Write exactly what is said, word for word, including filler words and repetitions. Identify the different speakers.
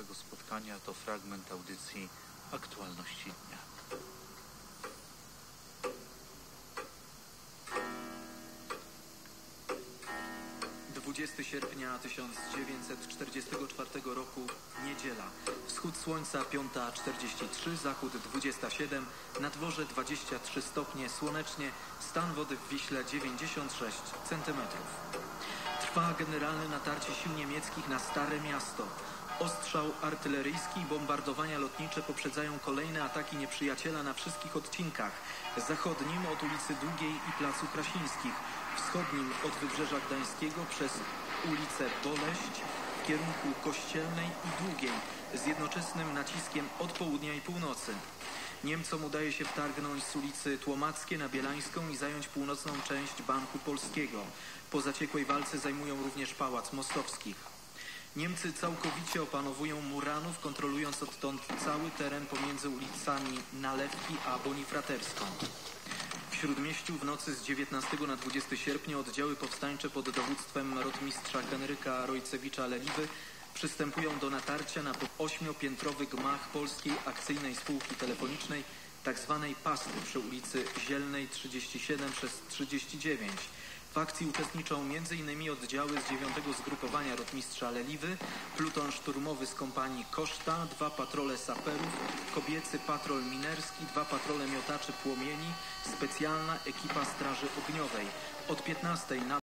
Speaker 1: naszego spotkania to fragment audycji Aktualności Dnia.
Speaker 2: dwudziestego sierpnia tysiąc dziewięćset czterdziestego czwartego roku, niedziela. Wschód słońca piąta czterdzieści trzy, zachód dwudziesta siedem, na dworze dwadzieścia trzy stopnie, słonecznie, stan wody w Wiśle dziewięćdziesiąt sześć centymetrów. Trwa generalne natarcie sił niemieckich na Stare Miasto. Ostrzał artyleryjski i bombardowania lotnicze poprzedzają kolejne ataki nieprzyjaciela na wszystkich odcinkach. Zachodnim od ulicy Długiej i Placu Krasińskich, wschodnim od Wybrzeża Gdańskiego przez ulicę Boleść w kierunku Kościelnej i Długiej z jednoczesnym naciskiem od południa i północy. Niemcom udaje się wtargnąć z ulicy Tłomackie na Bielańską i zająć północną część Banku Polskiego. Po zaciekłej walce zajmują również Pałac Mostowskich. Niemcy całkowicie opanowują Muranów, kontrolując odtąd cały teren pomiędzy ulicami Nalewki a Bonifraterską. W Śródmieściu w nocy z dziewiętnastego na dwudziestego sierpnia oddziały powstańcze pod dowództwem rotmistrza Henryka Rojcewicza-Leliwy przystępują do natarcia na ośmiopiętrowy gmach Polskiej Akcyjnej Spółki Telefonicznej, tzw. Pasty przy ulicy Zielnej trzydzieści siedem przez trzydzieści dziewięć. W akcji uczestniczą m.in. oddziały z dziewiątego Zgrupowania Rotmistrza Leliwy, pluton szturmowy z kompanii Koszta, dwa patrole saperów, kobiecy patrol minerski, dwa patrole miotaczy płomieni, specjalna ekipa Straży Ogniowej. Od piętnastej na